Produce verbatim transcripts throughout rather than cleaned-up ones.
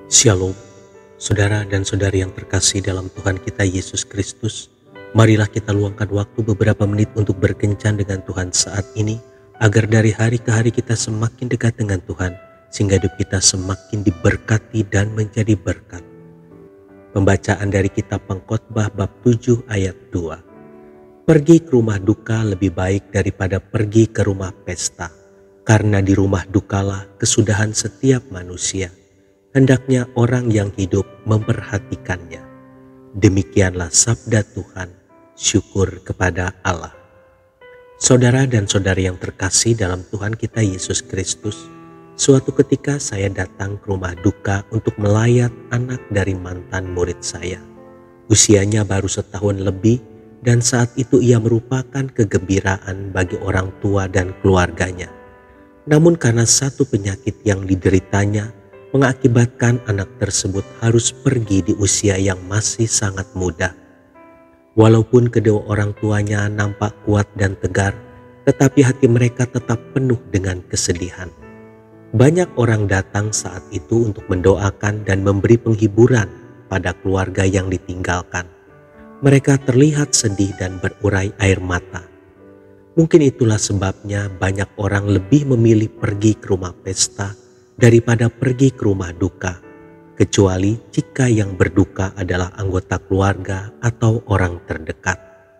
Shalom, saudara dan saudari yang terkasih dalam Tuhan kita Yesus Kristus. Marilah kita luangkan waktu beberapa menit untuk berkencan dengan Tuhan saat ini, agar dari hari ke hari kita semakin dekat dengan Tuhan, sehingga hidup kita semakin diberkati dan menjadi berkat. Pembacaan dari kitab Pengkhotbah bab tujuh ayat dua. Pergi ke rumah duka lebih baik daripada pergi ke rumah pesta, karena di rumah dukalah kesudahan setiap manusia. Hendaknya orang yang hidup memperhatikannya. Demikianlah sabda Tuhan, syukur kepada Allah. Saudara dan saudari yang terkasih dalam Tuhan kita Yesus Kristus, suatu ketika saya datang ke rumah duka untuk melayat anak dari mantan murid saya. Usianya baru setahun lebih, dan saat itu ia merupakan kegembiraan bagi orang tua dan keluarganya. Namun karena satu penyakit yang dideritanya, mengakibatkan anak tersebut harus pergi di usia yang masih sangat muda. Walaupun kedua orang tuanya nampak kuat dan tegar, tetapi hati mereka tetap penuh dengan kesedihan. Banyak orang datang saat itu untuk mendoakan dan memberi penghiburan pada keluarga yang ditinggalkan. Mereka terlihat sedih dan berurai air mata. Mungkin itulah sebabnya banyak orang lebih memilih pergi ke rumah pesta daripada pergi ke rumah duka, kecuali jika yang berduka adalah anggota keluarga atau orang terdekat.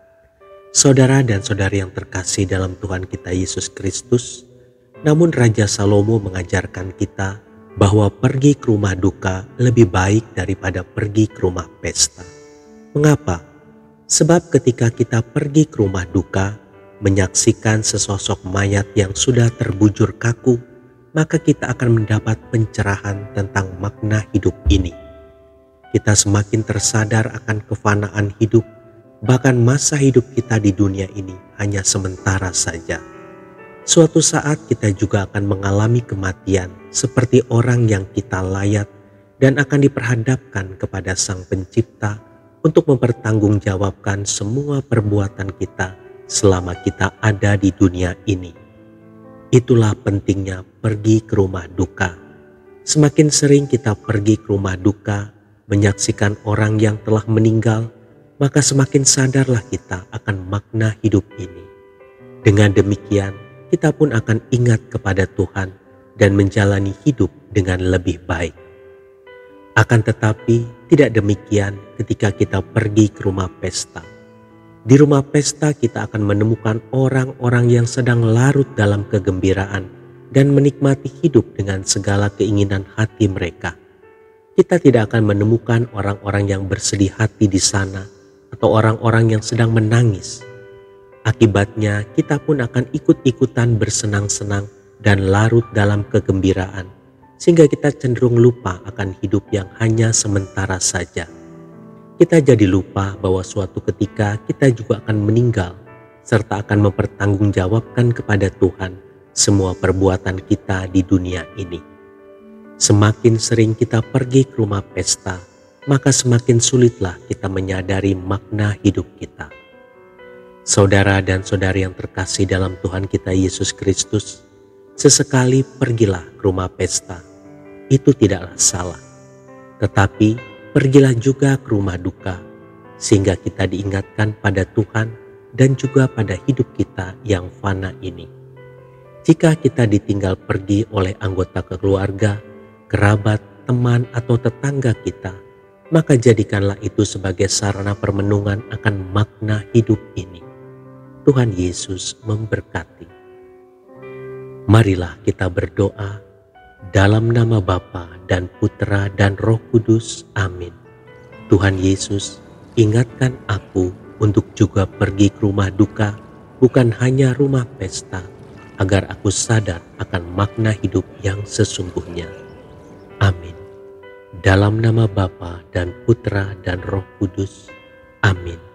Saudara dan saudari yang terkasih dalam Tuhan kita Yesus Kristus, namun Raja Salomo mengajarkan kita bahwa pergi ke rumah duka lebih baik daripada pergi ke rumah pesta. Mengapa? Sebab ketika kita pergi ke rumah duka, menyaksikan sesosok mayat yang sudah terbujur kaku, maka kita akan mendapat pencerahan tentang makna hidup ini. Kita semakin tersadar akan kefanaan hidup, bahkan masa hidup kita di dunia ini hanya sementara saja. Suatu saat kita juga akan mengalami kematian seperti orang yang kita layat dan akan diperhadapkan kepada Sang Pencipta untuk mempertanggungjawabkan semua perbuatan kita selama kita ada di dunia ini. Itulah pentingnya pergi ke rumah duka. Semakin sering kita pergi ke rumah duka, menyaksikan orang yang telah meninggal, maka semakin sadarlah kita akan makna hidup ini. Dengan demikian, kita pun akan ingat kepada Tuhan dan menjalani hidup dengan lebih baik. Akan tetapi, tidak demikian ketika kita pergi ke rumah pesta. Di rumah pesta kita akan menemukan orang-orang yang sedang larut dalam kegembiraan dan menikmati hidup dengan segala keinginan hati mereka. Kita tidak akan menemukan orang-orang yang bersedih hati di sana atau orang-orang yang sedang menangis. Akibatnya kita pun akan ikut-ikutan bersenang-senang dan larut dalam kegembiraan, sehingga kita cenderung lupa akan hidup yang hanya sementara saja. Kita jadi lupa bahwa suatu ketika kita juga akan meninggal, serta akan mempertanggungjawabkan kepada Tuhan semua perbuatan kita di dunia ini. Semakin sering kita pergi ke rumah pesta, maka semakin sulitlah kita menyadari makna hidup kita. Saudara dan saudari yang terkasih dalam Tuhan kita Yesus Kristus, sesekali pergilah ke rumah pesta. Itu tidaklah salah. Tetapi pergilah juga ke rumah duka, sehingga kita diingatkan pada Tuhan dan juga pada hidup kita yang fana ini. Jika kita ditinggal pergi oleh anggota keluarga, kerabat, teman, atau tetangga kita, maka jadikanlah itu sebagai sarana permenungan akan makna hidup ini. Tuhan Yesus memberkati. Marilah kita berdoa. Dalam nama Bapa dan Putra dan Roh Kudus, amin. Tuhan Yesus, ingatkan aku untuk juga pergi ke rumah duka, bukan hanya rumah pesta, agar aku sadar akan makna hidup yang sesungguhnya. Amin. Dalam nama Bapa dan Putra dan Roh Kudus, amin.